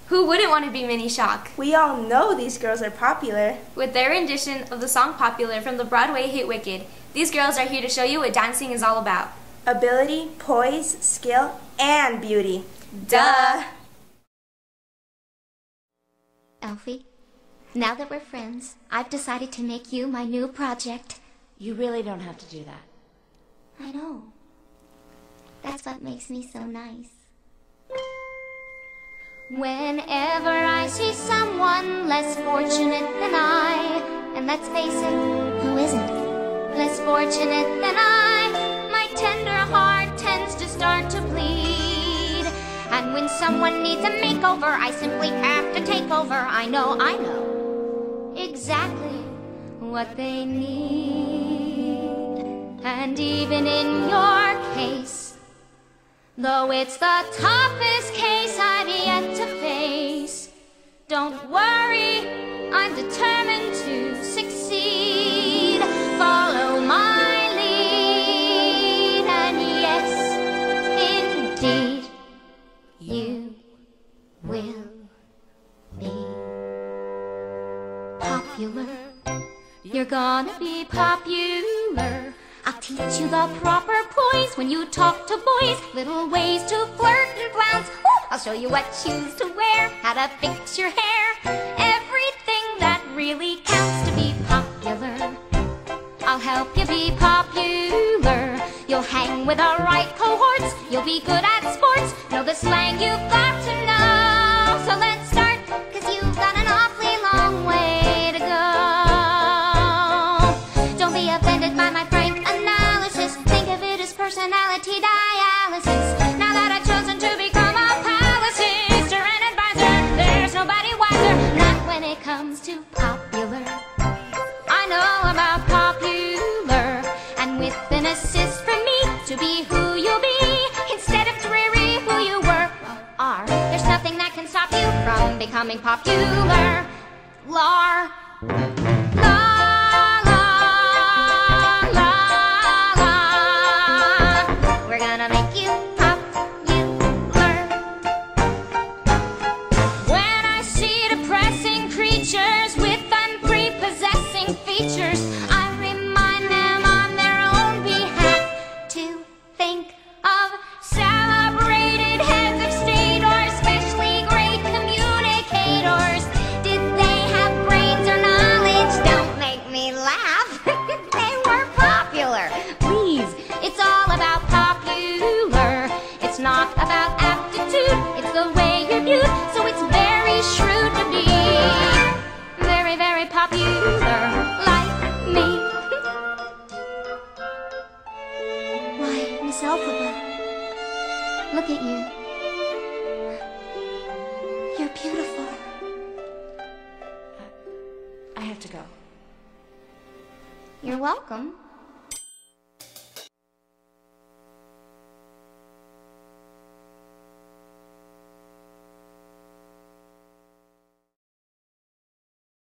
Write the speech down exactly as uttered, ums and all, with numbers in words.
Who wouldn't want to be Mini Shock? We all know these girls are popular. With their rendition of the song Popular from the Broadway hit Wicked, these girls are here to show you what dancing is all about. Ability, poise, skill, and beauty. Duh! Elfie, now that we're friends, I've decided to make you my new project. You really don't have to do that. I know. That's what makes me so nice. Whenever I see someone less fortunate than I, and let's face it, who isn't less fortunate than I, my tender heart tends to start to bleed. And when someone needs a makeover, I simply have to take over. I know, I know exactly what they need. And even in your case, though it's the toughest case I've yet to face, don't worry, I'm determined to succeed. Follow my lead, and yes, indeed, you will be popular. You're gonna be popular. I'll teach you the proper poise when you talk to boys, little ways to flirt and flounce. Ooh, I'll show you what shoes to wear, how to fix your hair, everything that really counts to be popular. I'll help you be popular. You'll hang with the right cohorts, you'll be good at sports, know the slang you've got to know. So let's start, 'cause you've got an awfully long way to go. Don't be offended by my frank analysis, think of it as personality dialysis. Now that I've chosen to become a palace sister and advisor, there's nobody wiser, not when it comes to popular. I know about popular, and with an assist from me to be who you'll be, instead of dreary who you were, well, are. There's nothing that can stop you from becoming popular. Lar. La, la, la, la. We're gonna make you popular. When I see depressing creatures with unprepossessing features, I remind them on their own behalf to think of celebrated heads of state or especially great communicators. Did they have brains or knowledge? Don't make me laugh. They were popular. Please, it's all about popular. It's not about aptitude, it's the way you're viewed. So it's very shrewd to be very, very popular like me. Why, Miss Elphaba, look at you. You're beautiful. I have to go. You're welcome.